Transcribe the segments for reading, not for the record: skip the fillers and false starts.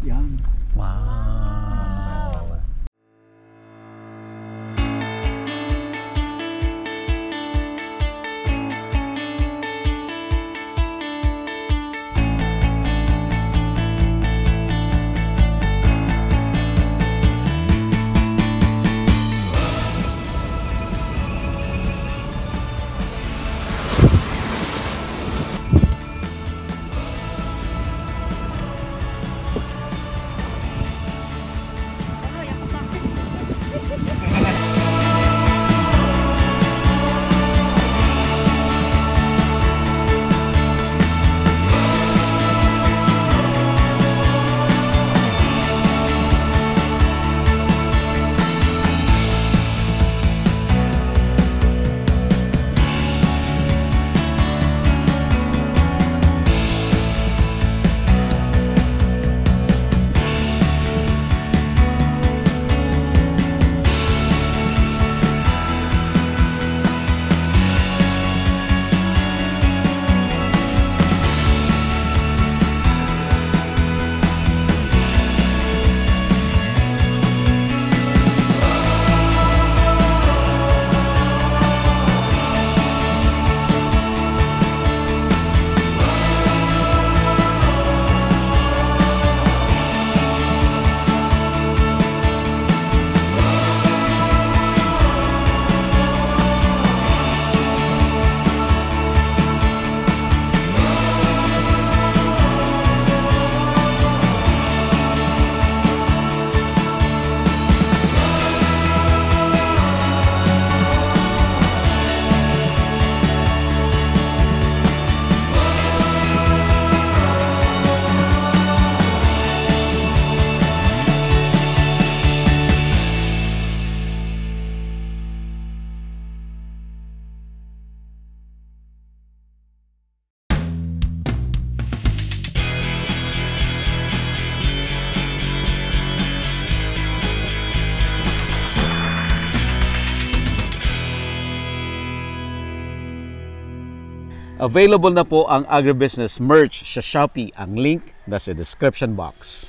Yan. Wow. Available na po ang agribusiness merch sa Shopee. Ang link nasa description box.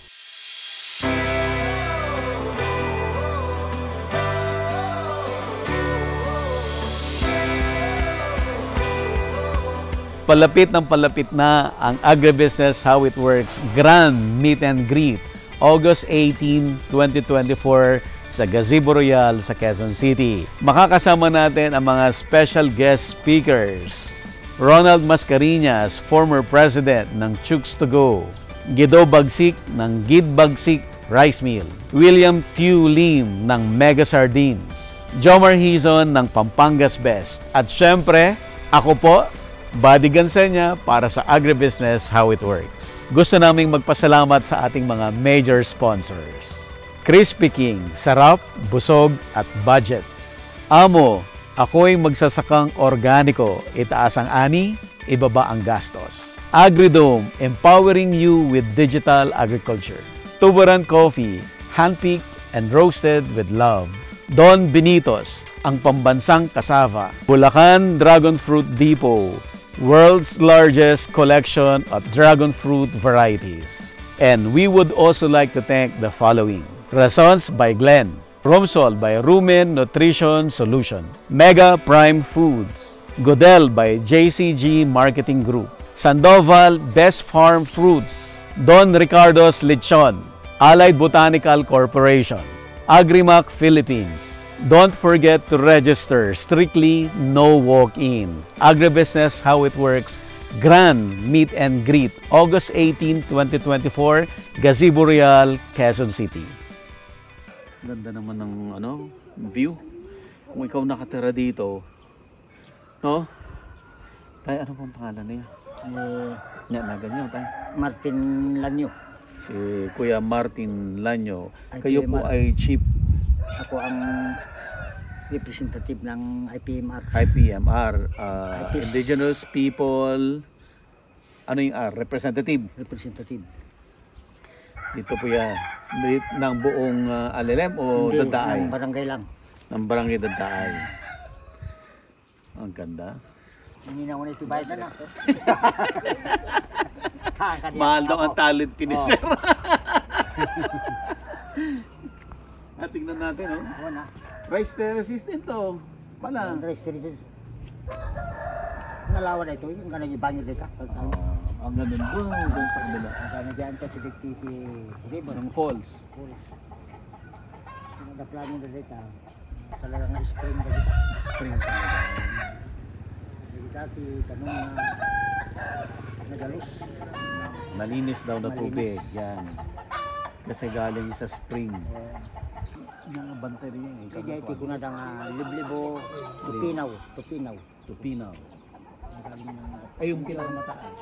Palapit na ang agribusiness How It Works Grand Meet and Greet August 18, 2024 sa Gazebo Royal sa Quezon City. Makakasama natin ang mga special guest speakers. Ronald Mascareñas, former president ng Chooks to Go. Guido Bagsik ng Gid Bagsik Rice Mill. William Tew Lim ng Mega Sardines. Jomar Hizon ng Pampangas Best. At syempre, ako po, Buddy Gansenya para sa Agribusiness How It Works. Gusto naming magpasalamat sa ating mga major sponsors. Crispy King, sarap, busog at budget. Amo, ako'y magsasakang organiko, itaas ang ani, ibaba ang gastos. Agridome, empowering you with digital agriculture. Tuburan Coffee, handpicked and roasted with love. Don Benitos, ang pambansang kasava. Bulacan Dragon Fruit Depot, world's largest collection of dragon fruit varieties. And we would also like to thank the following. Razons by Glenn. Romsol by Rumen Nutrition Solution. Mega Prime Foods. Godel by JCG Marketing Group. Sandoval Best Farm Fruits. Don Ricardo's Lechon. Allied Botanical Corporation. Agrimac Philippines. Don't forget to register. Strictly no walk-in. Agribusiness How It Works Grand Meet and Greet August 18, 2024 Gazebo Royal, Quezon City. Ganda naman ng view. Kung ikaw nakatira dito, no? Tay, ano pong pangalan niya? Ganyan, tay. Martin Lanyo. Si Kuya Martin Lanyo. Kayo po ay chief. Ako ang representative ng IPMR. IPMR. Indigenous People. Ano yung R? Representative. Representative. Dito po yan. Ng buong Alelem o Hindi, Dadaay? ng barangay lang. Ng barangay Dadaay. Ang ganda. Hindi na ako na itibayad na. Mahal daw ang talent ni Sir. Tingnan natin, oh. Wala. Rice resistant to. Pala. Nalawa na ito, yung ganang ibanyo dito. Ang ganun doon sa kabila. Ang ganang dyan sa Tibig-TV River. Ng falls. Yung plano na dito, talagang na-spring na dito. Spring talaga. Yung dati, tanong na nagalos. Malinis daw na Malinis. tubig. Yan. Kasi galing sa spring. Yung bantay rin yan. Kaya iti ko na dang liblibo, tupinaw. Tupinaw. Galing ng Ay, yung pinakamataas.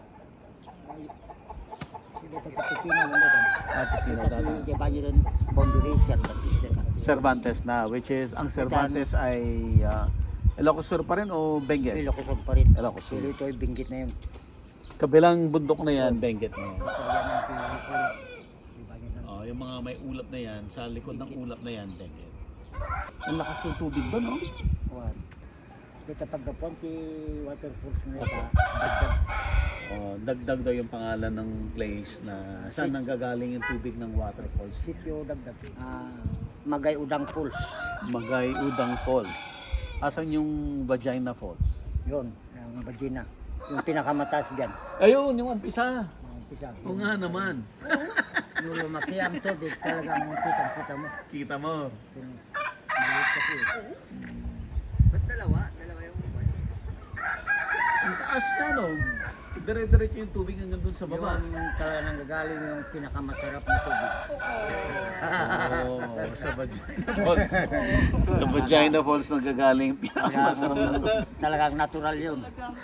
sila tayo tupinaw na dito. Tupinaw Ito dati. di ba yun boundary Cervantes dito. Cervantes na, which is, ang Cervantes ay Ilocos Sur pa rin o Benguet? Ilocos pa rin. Ilocos Sur. Pero ito ay binggit na yun. Kabilang bundok na yan, Benguet na yan. Ito yan ang pinag-ulap. Di ba yun ang Yung mga may ulap na yan, sa likod ng ulap na yan, Benguet. Ang lakas ng tubig ba, no? kuwan. Dito pagkapon ti waterfalls na ito, dagdag. Dagdag daw yung pangalan ng place na saan nanggagaling yung tubig ng waterfalls. Sityo dagdag. Magay Udang Falls. Magay Udang Falls. Asan yung Vagina Falls? Yun, ang Bagina. Yung pinakamataas dyan. Ayun, yung umpisa. Ang umpisa. Oo nga naman. Yung lumaki ang tubig, talagang kitang-kita mo. Kita mo. Maliit kasi. Ba't dalawa? Dalawa yung Ang taas na, no? Dire-diretso yung tubig hanggang dun sa baba. Yung talagang nanggagaling yung pinakamasarap na tubig. Sa Vagina Falls. Sa Vagina Falls nanggagaling yung pinakamasarap na tubig. Talagang natural yun.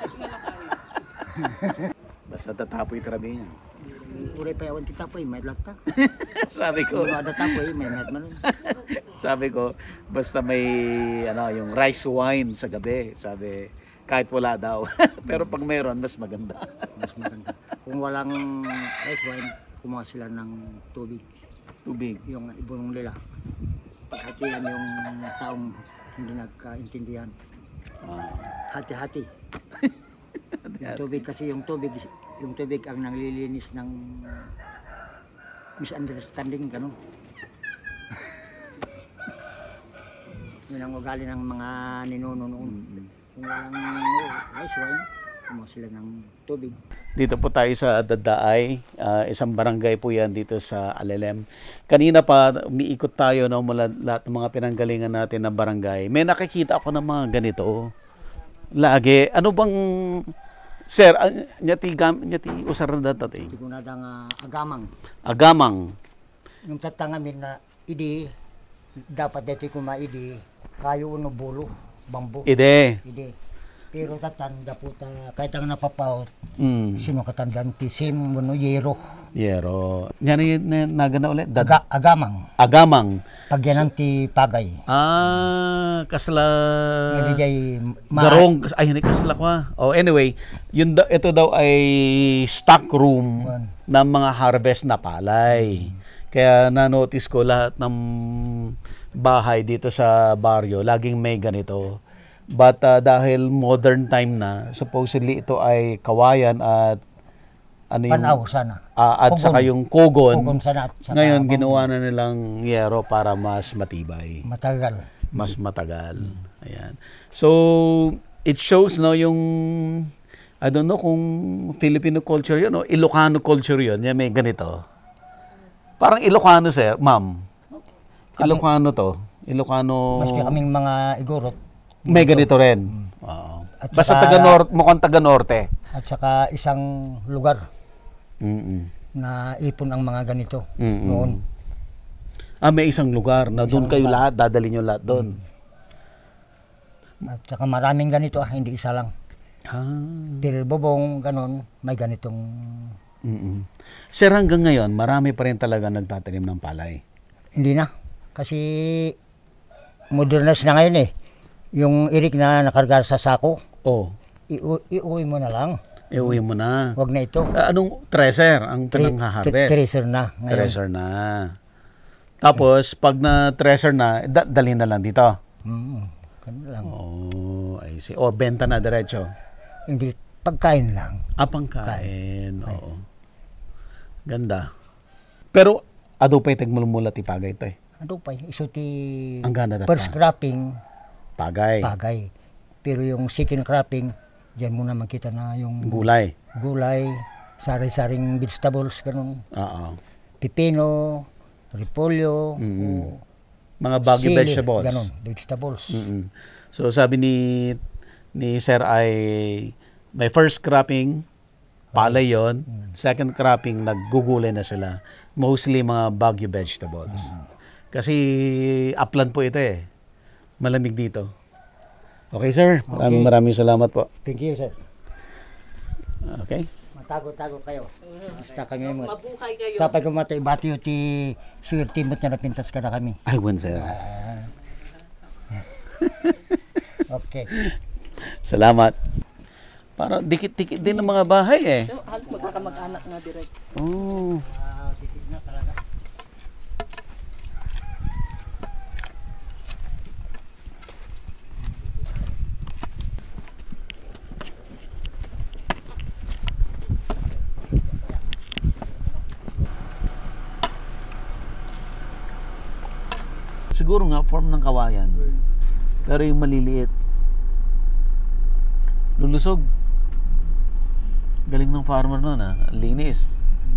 Basta tatapoy trabe niya. Uray pa yawan kita po may lata. Sabi ko, Kung ada tapo may met man. sabi ko, basta may yung rice wine sa gabi, sabi, kahit wala daw. Pero pag meron, mas maganda. Mas maganda. Kung walang rice wine, kumuha sila ng tubig. Tubig. Yung ibunong nila. Paghatihan yung taong hindi nagkaintindihan. Hati-hati. Yung tubig kasi yung tubig ang nanglilinis ng misunderstanding gano'n. Yun ang ugali ng mga ninuno noon. Kung walang rice wine, kumuha sila ng tubig. Dito po tayo sa Dadaay, isang barangay po yan dito sa Alelem. Kanina pa, umiikot tayo mula lahat ng mga pinanggalingan natin na barangay. May nakikita ako ng mga ganito. Lagi, ano bang, sir, nyati usar na dati? Hindi ko na dang agamang. Agamang. Yung tatangamin na idi, dapat dito ko maidi, kayo uno bulo, bambu. Ide. Idi. Pero tatanda po kahit ang napapaw, Mm. sino katandaan ti sim, ano, yero. Yero. Yan nagana ulit? Agamang. Agamang. Pagyanan ti pagay. Kasla... Hindi jay Garong, ay hindi kasla ko anyway, ito daw ay stock room ng mga harvest na palay. Kaya na-notice ko lahat ng bahay dito sa baryo, laging may ganito. But dahil modern time na, supposedly ito ay kawayan at ano yung panaw sana. At saka yung kogon. Kogon sana at saka Ngayon ginawa na nilang yero para mas matibay, matagal. mas matagal. Ayan. So it shows yung I don't know kung Filipino culture 'yun o Ilocano culture 'yun. May ganito. Parang Ilocano, sir, ma'am. Ilocano to. Ilocano. Maski kaming mga igorot. May ganito rin. Oo. At Basta saka- mukhang taga-norte. At saka isang lugar Mm. na ipon ang mga ganito Mm-mm. noon. May isang lugar na doon kayo lahat, dadalhin nyo lahat doon. At saka maraming ganito, hindi isa lang. Pero bobong ganon, may ganitong Mm-mm. Sir, hanggang ngayon, marami pa rin talaga nagtatanim ng palay. hindi na. Kasi modernize na ngayon eh. Yung irik na nakarga sa sako, Oh, iuwi mo na lang. iuwi mo na. Huwag na ito. Anong treasure ang pinang-harvest? Treasure na ngayon. Treasure na. Tapos, pag na-treasure na, dalhin na lang dito. Ganun lang. Oh, I see. Benta na diretso. Hindi, pagkain lang. Pangkain. Oo. Ganda. Pero, Ado pa'y tagmulmula ti pagay ito eh. Ano pa, iso ti Ang gana data. first cropping, Pagay. pagay. Pero yung second cropping, diyan mo na makita na yung Gulay. gulay, sari-saring vegetables, ganun. Oo. Pipino, repolyo, Mga baggy sili, vegetables. ganun, vegetables. Mm-mm. So sabi ni Sir ay may first cropping, palay yon. Second cropping, naggugulay na sila. Mostly mga baggy vegetables. Kasi upland po ito eh. Malamig dito. Okay sir, maraming salamat po. Thank you, sir. Okay. Matago-tago kayo. Basta kami mo. Mabuhay kayo. Sa pagkumatay, bati yung ti swerte mo't na napintas ka na kami. Ay, wan sir. Okay. Salamat. Parang dikit-dikit din ng mga bahay eh. Halos magkakamag-anak nga direct. Oh. Titig na talaga. Siguro nga form ng kawayan. Pero yung maliliit. Lulusog. Galing ng farmer noon ah. Linis.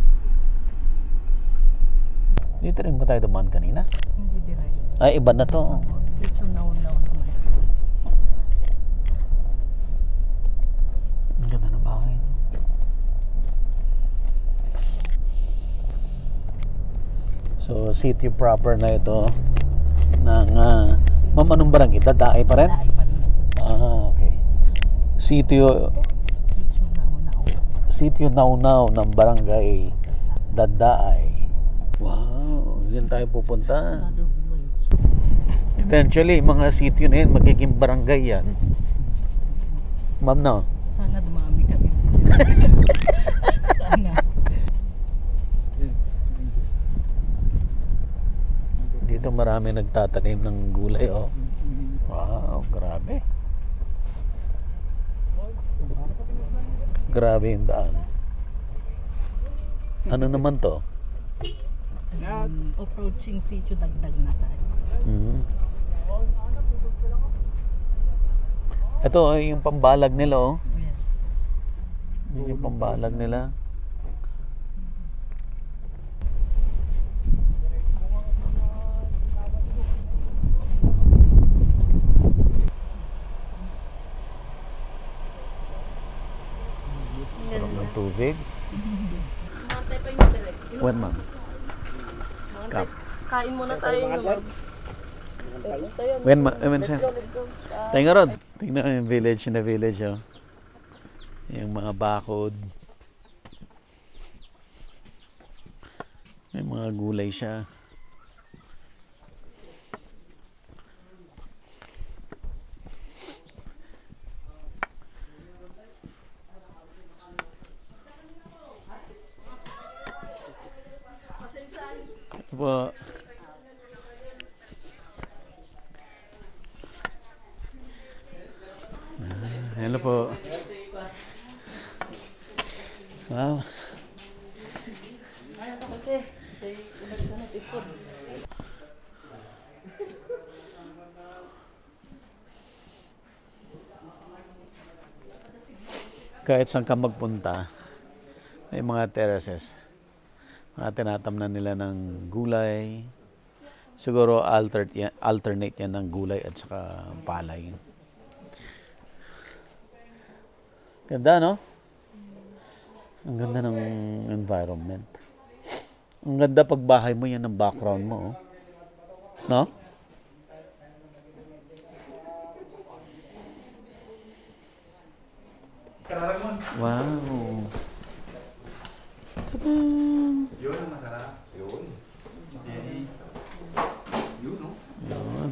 Dito rin ba tayo dumaan kanina? Hindi direct. Ay, iba na to. Sityo now naman. Ang ganda ng bahay. So, city proper na ito ng ma'am, anong barangay? Dadaay pa rin? Daay pa rin. Okay. Sitio Sityo now. Naunaw ng barangay Dadaay. Wow, yan tayo pupunta. Eventually, mga sitio na yan, magiging barangay yan. Ma'am, no? Sana dumami kami. Sana. Dito marami nagtatanim ng gulay, oh. Wow, grabe. Grabe yung daan. Ano naman to? Approaching sityo, dagdag na tayo. Ito ay yung pambalag nila, oh. Yes. Yun yung pambalag nila. Sarap ng tubig. Mantay pa yung direct. Wen, ma'am. Cup. Kain muna tayo naman. Wen, ma'am. Let's go. Tayo nga rod. Tingnan yung village na village, oh. Yung mga bakod. May mga gulay siya. Po. Hello po. Wow. Kahit saan ka magpunta, may mga terraces. Mga tinatamnan nila ng gulay. Siguro alternate yan ng gulay at saka palay. Ganda, no? Ang ganda ng environment. Ang ganda pag bahay mo, yan ang background mo. Oh. No? Wow. Tadaan! Yun ang masarap. Yun. Yes. Yun, no? Yun.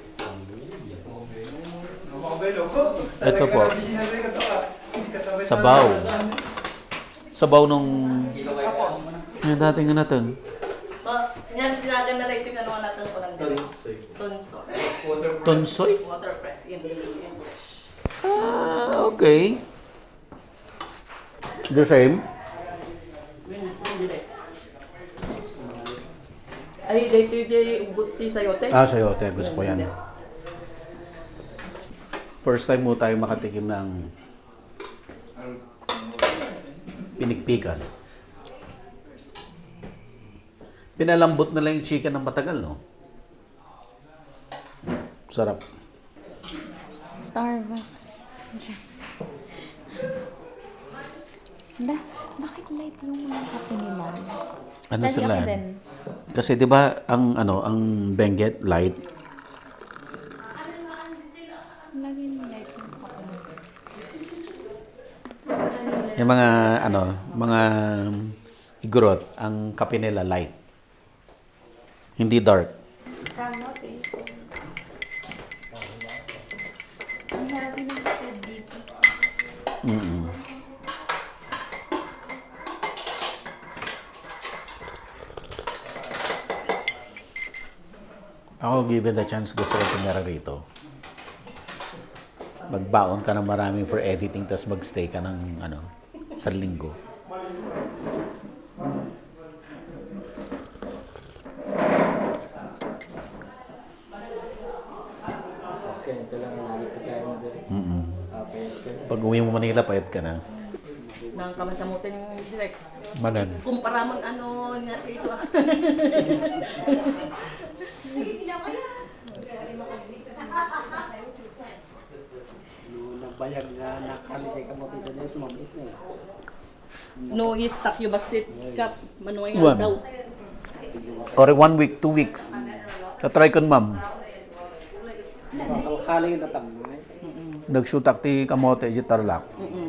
Ito Ito po. Sabaw. Sabaw nung... Yung dating ano natin. Yan, tinagan na rin yung ano natin ko lang. Tonsoy. Tonsoy? Waterpress in English. Ah, okay. The same? Ay, dito yung buti sayote. Sayote. Gusto ko yan. First time mo tayo makatikim ng pinikpikan. Pinalambot na lang yung chicken ng matagal, no? Sarap. Starbucks. Bakit light yung mga kape nila? Ano Lagi sila? ako din. Kasi 'di ba ang Benguet light, Lagi yung light yung kape nila. yung mga igorot, ang kape nila light. Hindi dark. Ang harap ng kape dito. Ako, given the chance, gusto ko tumira rito. Magbaon ka ng maraming for editing, tapos magstay ka ng sa linggo. Tapos ganito lang ang pagkain mo doon. Pag uwi mo Manila, payat ka na. Nang kamay-kamutin yung direct. Manan. Kumpara mong nga ito. Nagbayag nga nakalikay ka mo sa Diyos, mabit na eh. No, i-stock yung basit kap. Manuay One. nga daw. Or 1 week, 2 weeks. Na-try ko, ma'am. Makalkaling na tamay. Nag-shoot ti kamote, di tarlak.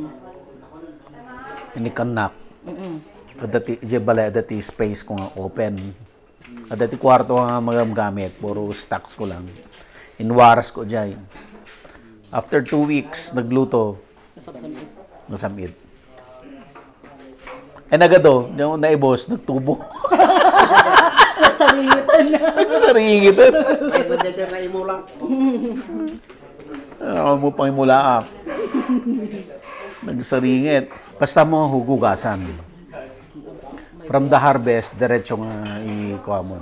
Ini kanak. Kadati, di bala, dati space ko nga open. Kadati kwarto nga gamit, puro stocks ko lang. Inwaras ko dyan. After 2 weeks, nagluto. Nasamid. Nagado, yung naibos, nagtubo. Saringitan na. Saringitan. Ay, hindi siya na imulang. Ano mo pang imulaak? Nagsaringit. Basta mo hugugasan. From the harvest, diretso nga ikuha mo.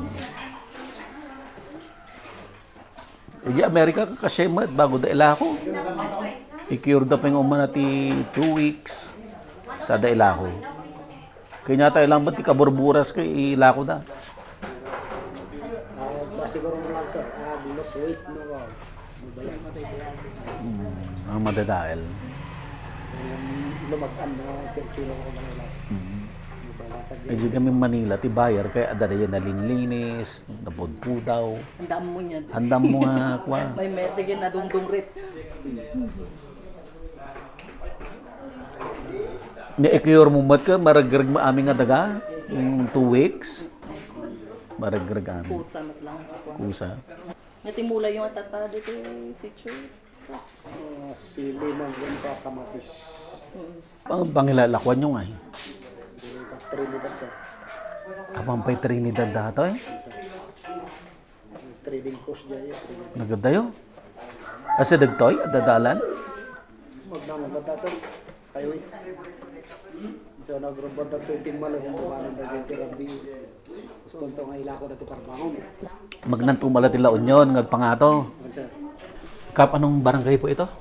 Di Amerika ka kasi bago daila ako. I-cure da pa yung umanati 2 weeks sa daila ko. Kaya tayo lang ba't ikaburburas ko ila ko da. Siguro mo lang sir, bilos wait mo ba? Ang madadael. Lumagan na, kilo ko na nila. Medyo kami Manila, ti bayar, kaya adada yan nalinlinis, napudpudaw. Handam mo yan. Handam mo nga, kwa. May metigin na dungdungrit. Ni-cure mo mat ka, maragrag mo aming nga daga, yung 2 weeks. Maragrag amin. Pusa mat lang. Kusa. Natimula yung atata dito si Chuy. Sili ng ganito kamatis. Ang pangilalakwan nyo nga eh. Trinidad sir. Abang pa'y Trinidad dato eh. Trading post dyan yun. Nagadayo. Kasi dagtoy, at dadalan. Magnaman ba sir? Kayo eh. So nagrobot na 20 malo yung buwanan na yung tirabi. Gusto nito nga ila ko na ito parbangon. Magnantumala tila unyon, ngagpangato. Sir. Kap, anong barangay po ito?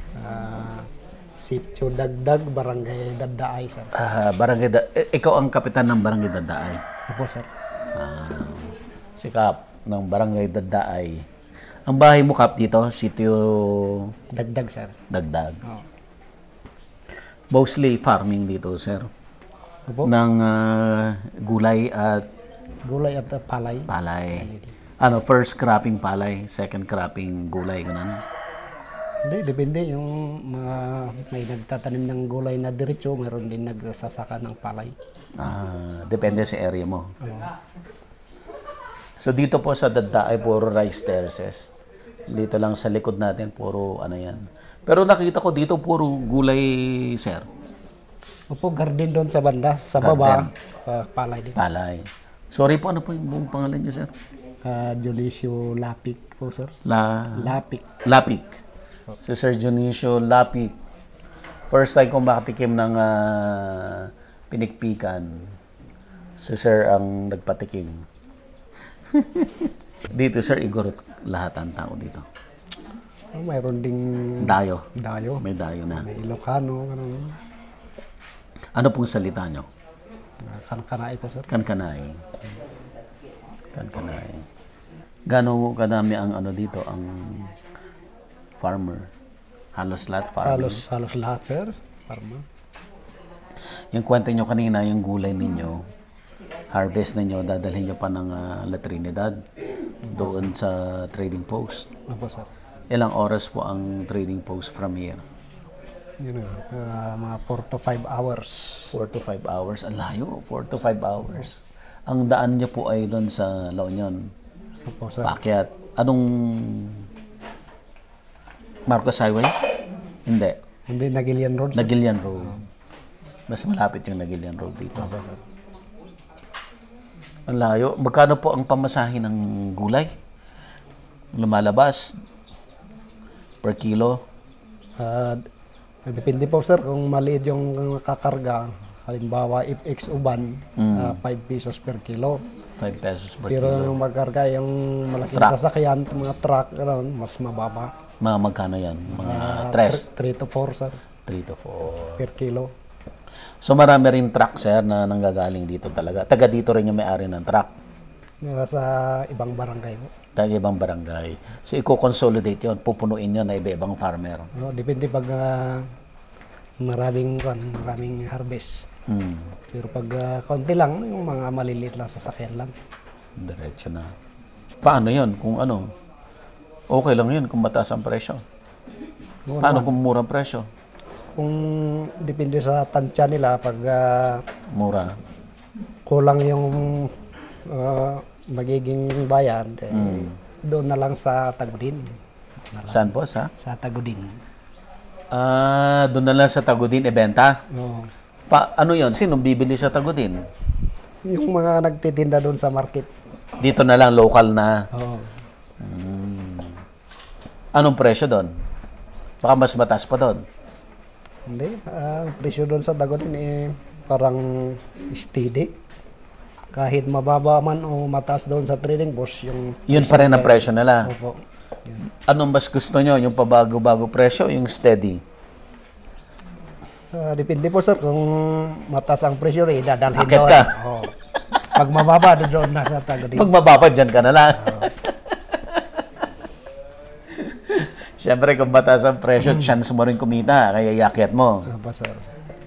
Sitio Dagdag, Barangay Dadaay sir. Ikaw ang kapitan ng Barangay Dadaay. Opo sir. Si Kap ng Barangay Dadaay. Ang bahay mo, Kap, dito, Sitio Dagdag sir. Dagdag. Mostly farming dito, sir. Opo. Ng gulay at Gulay at palay. palay. First cropping palay, second cropping gulay, ganun. Hindi, depende. Yung mga may nagtatanim ng gulay na diretso, meron din nagsasaka ng palay. Depende sa area mo. So dito po sa Dadaay, puro rice terraces. Dito lang sa likod natin, puro yan. Pero nakita ko dito, puro gulay, sir. Opo, garden doon sa banda. Sa baba, palay din. Palay. Sorry po, ano po yung buong pangalan niyo, sir? Dionisio Lapik po, sir. Lapik. Lapik. Si Sir Dionisio Lapik. First time kong makatikim ng pinikpikan. Si Sir ang nagpatikim. Dito, Sir Igor, lahat ang tao dito. Mayroon ding Dayo. Dayo. May dayo na. May Ilocano. Ganun. Ano pong salita nyo? Kankanay po, sir. Kankanay. Kankanay. Gano'n kadami ang ano dito, ang farmer? Halos lahat farming? Halos lahat, sir. Farmer. Yung kwento nyo kanina, yung gulay ninyo, harvest ninyo, dadalhin nyo pa ng La Trinidad doon sa trading post. Opo, sir. Ilang oras po ang trading post from here? Yun mga 4 to 5 hours. 4 to 5 hours. Ang layo, 4 to 5 hours. Ang daan nyo po ay doon sa La Union. Opo, sir. Paakyat. Anong Marcos Highway? Hindi. Hindi, Nagilian Road, sir. Nagilian Road. Mas malapit yung Nagilian Road dito. Opo, sir. Ang layo. Magkano po ang pamasahe ng gulay? Lumalabas per kilo? Depende po, sir, kung maliit yung kakarga. Halimbawa, if X uban, 5 pesos per kilo. 5 pesos per Pero kilo. yung magkarga, yung malaking Truck. sasakyan, mga truck, ganun, mas mababa. Mga magkano yan? Mga 3 to 4, sir, 3 to 4. per kilo. So marami rin truck, sir, na nanggagaling dito talaga. Taga dito rin yung may-ari ng truck. Sa ibang barangay po. Taga ibang barangay. So i-consolidate yun. Pupunuin yun na iba-ibang farmer. No, depende pag maraming harvest. Pero pag konti lang, yung mga maliliit lang sasakyan lang. Diretso na. Paano yun? Kung ano? Okay lang yun kung mataas ang presyo. Paano kung mura ang presyo? Kung depende sa tansya nila, pag Mura. kulang yung magiging bayad, doon na lang sa Tagudin. Saan po? Sa Tagudin. Doon na lang sa Tagudin ibenta. No. Ano yon? Sino bibili sa Tagudin? Yung mga nagtitinda doon sa market. Dito na lang, local na. Oo. Anong presyo doon? Baka mas mataas pa doon. Hindi, ang presyo doon sa Tagudin parang steady. Kahit mababa man o mataas doon sa trading post, Yun pa rin ang presyo nila. Opo. Anong mas gusto nyo? Yung pabago-bago presyo, yung steady? Depende po, sir, kung mataas ang presyo, dadalhin Akit doon. ka. Oo. Pag mababa, doon na sa Tagudin. Pag mababa, dyan ka na lang. Siyempre, kung mataas ang presyo, chance mo rin kumita, kaya iakyat mo. Opo, sir.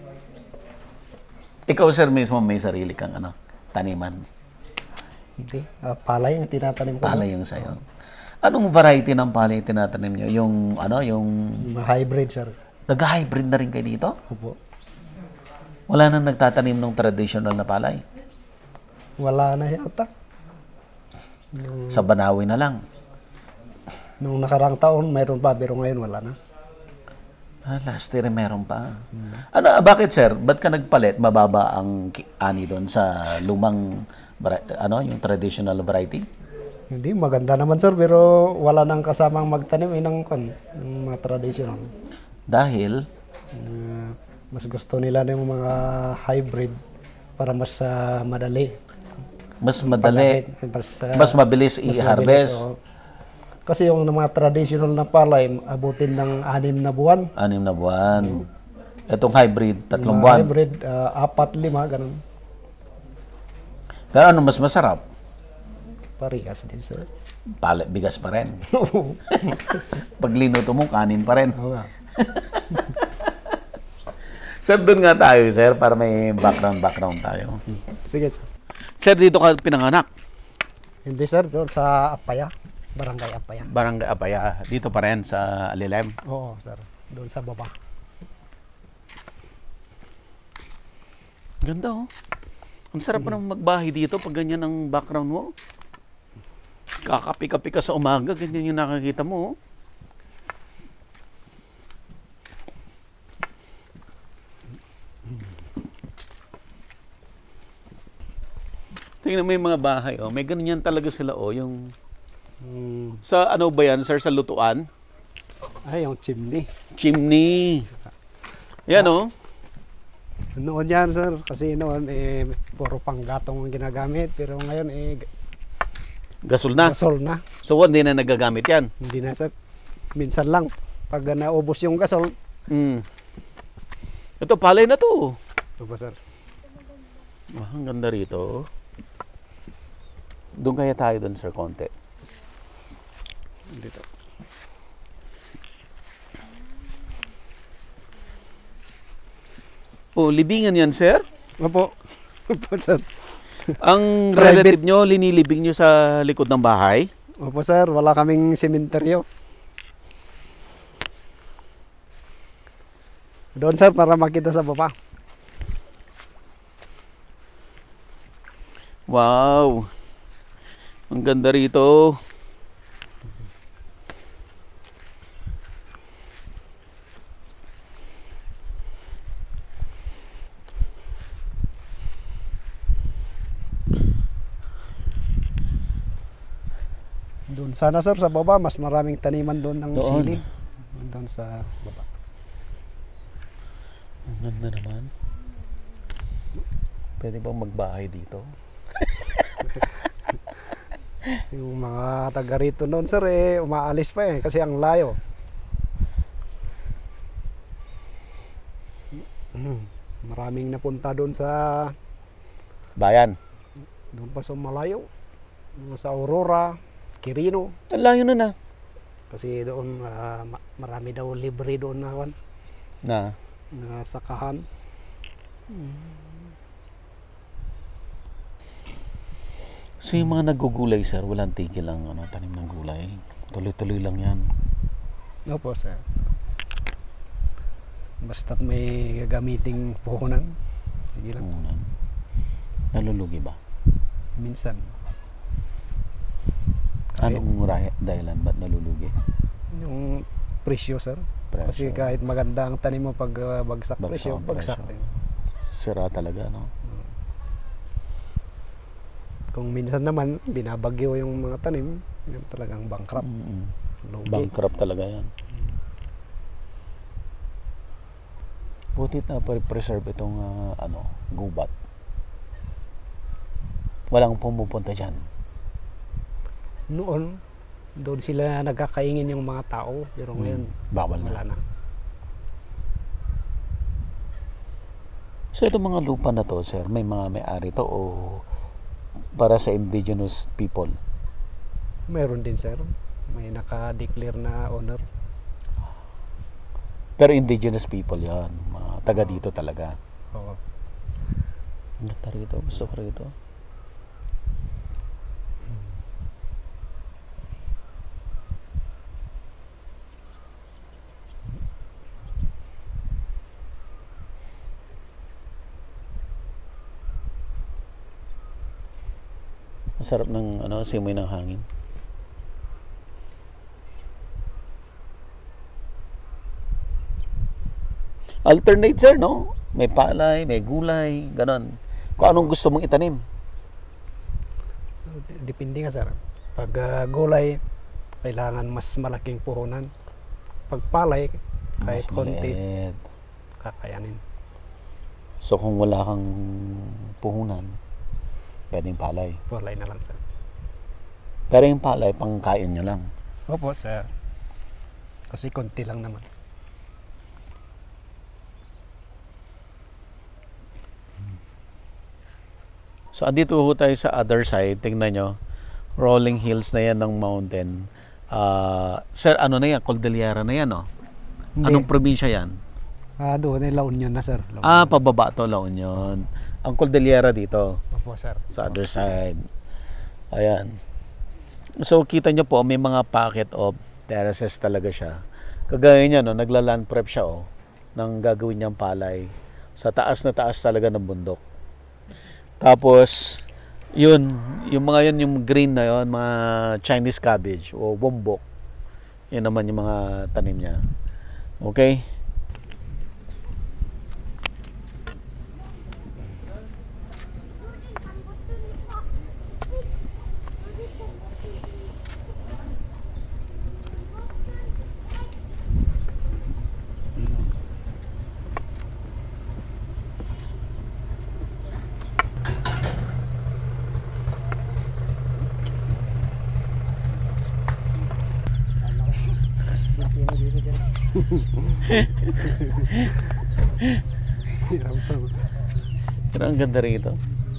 Ikaw, sir, mismo may sarili kang taniman. Hindi. Palay yung tinatanim ko. Palay yung sayo. Anong variety ng palay tinatanim nyo? Yung Hybrid, sir. nag-hybrid na rin kayo dito? Opo. Wala nang nagtatanim ng traditional na palay? Wala na yata. Sa Banawi na lang? Nung nakarang taon, mayroon pa, pero ngayon wala na. Last year meron pa. Bakit, sir? Ba't ka nagpalit? Mababa ang ani doon sa lumang, yung traditional variety? Hindi, maganda naman, sir, pero wala nang kasamang magtanim ng mga traditional. Dahil? Mas gusto nila ng mga hybrid para mas madali. Mas madali. Paggamit, Mas mabilis i-harvest. Kasi yung mga traditional na palay, abutin ng 6 na buwan. 6 na buwan. Itong hybrid, 3 Mga buwan. hybrid, 4-5, ganun. Pero ano mas masarap? Parehas din, sir. Bigas pa rin. Pag linuto mo, kanin pa rin. Oo nga. Sir, doon nga tayo, sir, para may background tayo. Sige, sir. Sir, dito ka pinanganak? Hindi, sir, doon sa Apaya. Barangay Apaya. Barangay Apaya. Dito pa rin sa Alilem. Oo, sir. Doon sa baba. Ganda, oh. Ang sarap pa naman magbahay dito pag ganyan ang background mo. Kakapi-kapi ka sa umaga, ganyan yung nakakita mo, oh. Tingnan mo yung mga bahay, oh. May ganyan talaga sila, oh. Yung sa ano ba yan, sir? Sa lutuan? Ay, yung chimney. Chimney. Yan, oh. Noon yan, sir. Kasi noon, puro panggatong ang ginagamit. Pero ngayon, Gasol na. Gasol na. So, hindi na nagagamit yan. Hindi na sir. Minsan lang. Pag naubos yung gasol. Mm. Ito, palay na to. Ito ba sir? Ang ganda rito. Doon kaya tayo doon, sir, konti. Dito. Oh, libingan yan, sir. Opo. Opo sir. Ang Private. relative nyo, linilibing nyo sa likod ng bahay. Opo sir. Wala kaming sementeryo. Doon sir para makita sa baba. Wow. Ang ganda rito. Doon sana sir sa baba. Mas maraming taniman doon ng Doon. sili. Doon sa baba. Ang ganda naman. Pwede bang magbahay dito? Yung mga taga rito noon sir umaalis pa kasi ang layo. Maraming napunta doon sa Bayan. doon pa sa malayo. Sa Aurora, Quirino. Ang layo na. Kasi doon marami daw libre doon Na. na sakahan. So yung mga nagugulay, sir, walang tigil lang tanim ng gulay. Tuloy-tuloy lang yan. Opo sir. Basta't may gagamiting puhunan. Sige lang. Unan. Nalulugi ba? Minsan. Anong dahilan ba't nalulugi? Yung presyo sir. Kasi Presyo. kahit maganda ang tanim mo pag bagsak Bagsak presyo, ang bagsak presyo. din. Sira talaga, no? Kung minsan naman binabagyo yung mga tanim, yun talagang bankrupt. Lugi. Bankrupt talaga yan. Butit na preserve itong gubat. Walang pumupunta dyan. Noon, doon sila nagkakaingin yung mga tao, pero ngayon Bawal wala na. na. So itong mga lupa na to, sir, may mga may-ari to o para sa indigenous people? Meron din sir, may naka-declare na owner. Pero indigenous people yan. Mga taga dito talaga. Oo. Ang ganda rito. Gusto ko rito. Ang sarap ng simoy ng hangin. Alternate, sir, no? May palay, may gulay, ganon. Kung anong gusto mong itanim. Depende nga sir. Pag gulay, kailangan mas malaking puhunan. Pag palay, kahit Mas konti, maliit. kakayanin. So kung wala kang puhunan, pwedeng palay. Palay na lang sir. Pero yung palay, pangkain nyo lang. Opo sir. Kasi konti lang naman. So andito ho tayo sa other side. Tingnan nyo. Rolling hills na yan ng mountain. Sir, ano na yan? Cordillera na yan, no? Anong probinsya yan? Doon ay La Union na sir. La Union. Pababa to, La Union. Ang Cordillera dito. Opo sir. Sa other side. Ayan. So kita nyo po, may mga pocket of terraces talaga siya. Kagaya niya, no, nagla-land prep siya, ng gagawin niyang palay. Sa taas na taas talaga ng bundok. Tapos, yun, yung mga yun, yung green na yun, mga Chinese cabbage o bombok. Yun naman yung mga tanim niya. Okay? Hirap to. Pero ang ganda rito.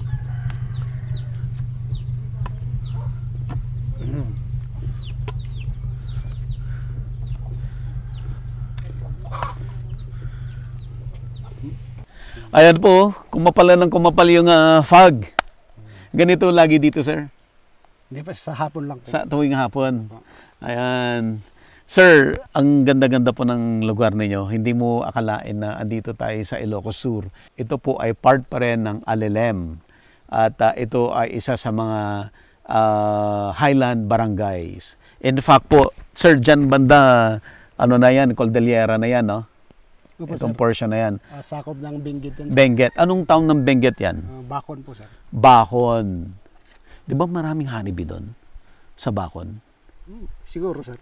Ayan po, kumapal na ng kumapal yung fog. Ganito lagi dito, sir. Hindi pa sa hapon lang po. Sa tuwing hapon. Ayan. Sir, ang ganda-ganda po ng lugar ninyo. Hindi mo akalain na andito tayo sa Ilocos Sur. Ito po ay part pa rin ng Alelem. At ito ay isa sa mga highland barangays. In fact po, sir, dyan banda, ano na yan, Cordillera na yan, no? Opo, Itong sir. portion na yan. Sakop ng Benguet yan. Benguet. Anong town ng Benguet yan? Bakon po, sir. Bakon. Di ba maraming honeybee doon? Sa Bakon? Siguro, sir.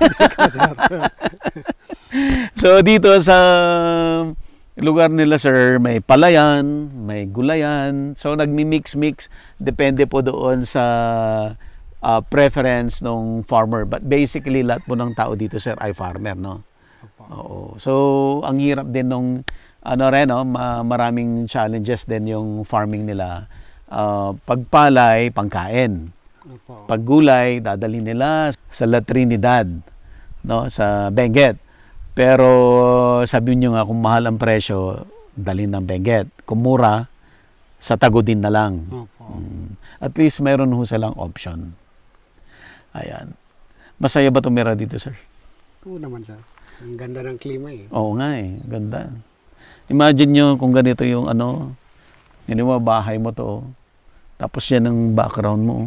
So dito sa lugar nila, sir, may palayan, may gulayan. So nagmi-mix-mix. Depende po doon sa preference ng farmer. But basically, lahat po ng tao dito, sir, ay farmer, no? Oo. So ang hirap din nung ano rin, no? Maraming challenges din yung farming nila. Pagpalay, pangkain. Paggulay, dadalhin nila sa La Trinidad, no, sa Benguet. Pero sabi niyo nga, kung mahal ang presyo, dalhin ng Benguet. Kung mura, sa Tagudin na lang. At least meron ho silang option. Ayan. Masaya ba tumira dito, sir? Oo naman, sir. Ang ganda ng klima eh. Oo nga eh, ganda. Imagine nyo kung ganito yung ano, yun mo, bahay mo to. Tapos yan ang background mo.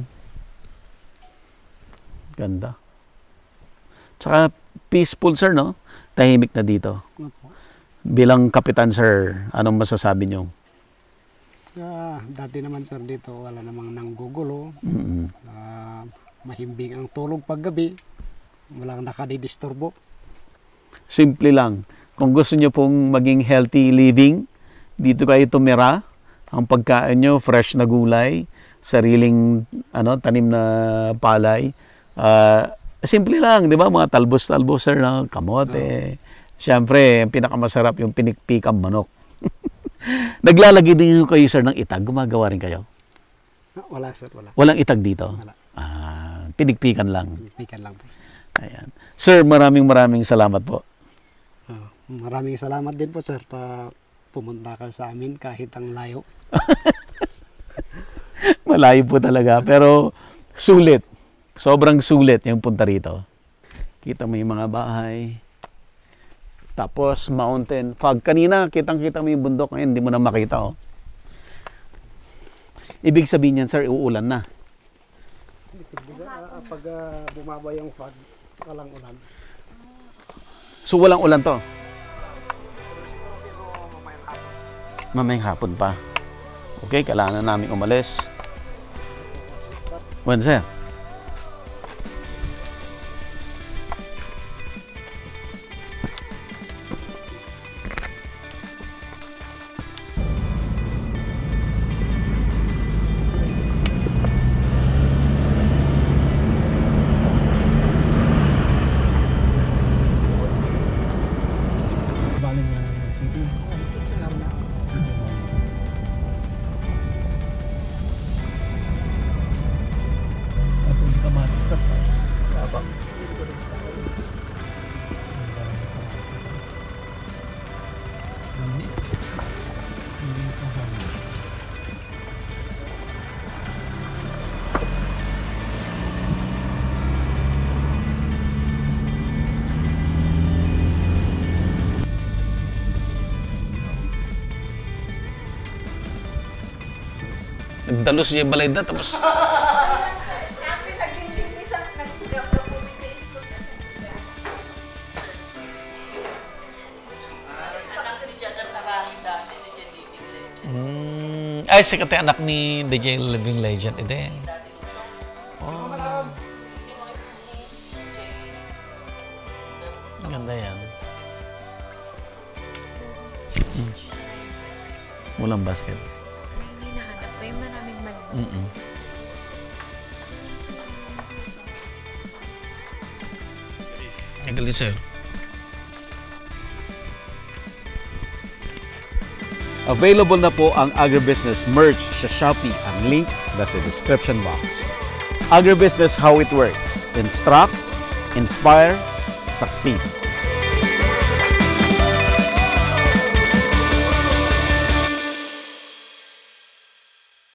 Ganda. Tsaka peaceful, sir, no? Tahimik na dito. Bilang kapitan, sir, anong masasabi nyo? Dati naman, sir, dito wala namang nanggugulo. Mm-hmm. Mahimbing ang tulog paggabi. Walang nakadidisturbo. Simple lang. Kung gusto nyo pong maging healthy living, dito kayo tumira. Ang pagkain nyo, fresh na gulay, sariling tanim na palay. Simple lang, di ba? Mga talbos-talbos, sir, na kamote. Siyempre, ang pinakamasarap yung pinikpikang manok. Naglalagay din kayo, sir, ng itag. Gumagawa rin kayo? Wala, sir, wala. Walang itag dito? Wala. Pinikpikan lang. Pinikpikan lang po. Ayan. Sir, maraming salamat po. Maraming salamat din po, sir, pumunta ka sa amin kahit ang layo. Malayo po talaga, pero sulit. Sobrang sulit yung punta rito. Kita mo yung mga bahay. Tapos mountain fog. Kanina, kitang-kita mo yung bundok. Ngayon, hindi mo na makita, oh. Ibig sabihin yan, sir, uulan na. Pag bumaba yung fog, walang ulan. So, walang ulan to? Mamayang hapon pa. Okay, kailangan na namin umalis. When, sir? Nagdalos niya yung balayda, tapos... Ay, sikati anak ni DJ Living Legend. Ito. Oh. Ganda yan. Walang basket. Hinahanap ko yung maraming mali. Galing, sir. Available na po ang Agribusiness merch sa Shopee. Ang link nasa description box. Agribusiness, how it works. Instruct, inspire, succeed.